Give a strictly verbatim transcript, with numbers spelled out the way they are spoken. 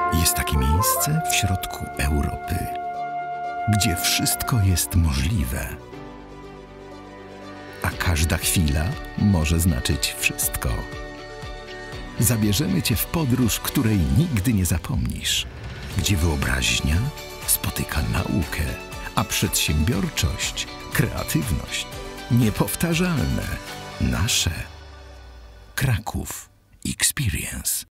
Jest takie miejsce w środku Europy, gdzie wszystko jest możliwe, a każda chwila może znaczyć wszystko. Zabierzemy Cię w podróż, której nigdy nie zapomnisz, gdzie wyobraźnia spotyka naukę, a przedsiębiorczość kreatywność. Niepowtarzalne. Nasze. Kraków Experience.